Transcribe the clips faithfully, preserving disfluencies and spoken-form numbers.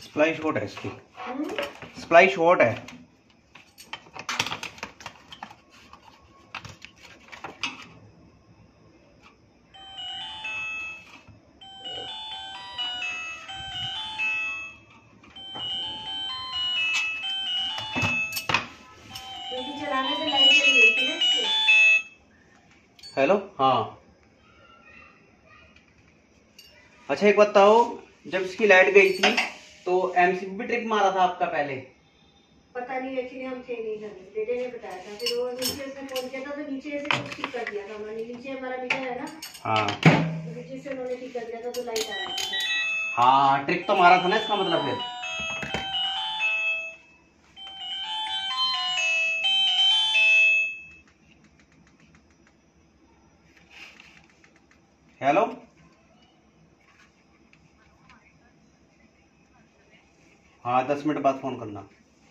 Supply short है इसकी, supply short है। हेलो, हाँ अच्छा एक बताओ, जब इसकी लाइट गई थी तो एमसीबी भी ट्रिप मारा था आपका पहले? पता नहीं, एक्चुअली हम थे नहीं घर में, बेटे ने बताया था। फिर वो नीचे उसने फोन किया था तो नीचे से कुछ ठीक कर दिया था उन्होंने। नीचे हमारा मीटर है ना, हाँ तो नीचे से उन्होंने ठीक कर दिया था तो लाइट आ रही थी। हाँ ट्रिप तो मारा था ना इसका मतलब। फिर हेलो, हाँ दस मिनट बाद फोन करना।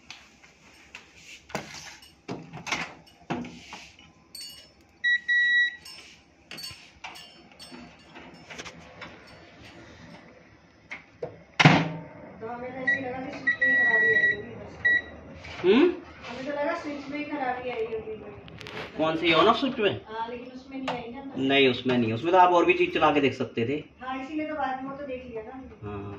तो हमें तो ऐसे लगा कि स्विच में खराबी आई होगी बस। हम्म हमें तो लगा स्विच में खराबी आई होगी। कौन सी ऑन ऑफ स्विच में? हाँ लेकिन उसमें नहीं आई ना। नहीं उसमें नहीं, उसमें तो आप और भी चीज चला के देख सकते थे। हाँ इसीलिए तो बाद में वो तो देख लिया ना। हाँ